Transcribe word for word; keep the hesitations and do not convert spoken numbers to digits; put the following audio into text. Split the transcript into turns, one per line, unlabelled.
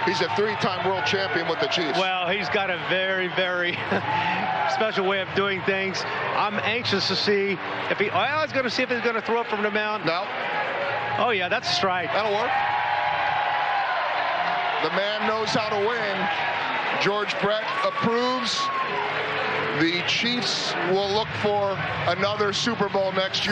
He's a three-time world champion with the Chiefs.
Well, he's got a very, very special way of doing things. I'm anxious to see if he. I was going to see if he's going to throw it from the mound.
No.
Oh yeah, that's a strike.
That'll work. The man knows how to win. George Brett approves. The Chiefs will look for another Super Bowl next year.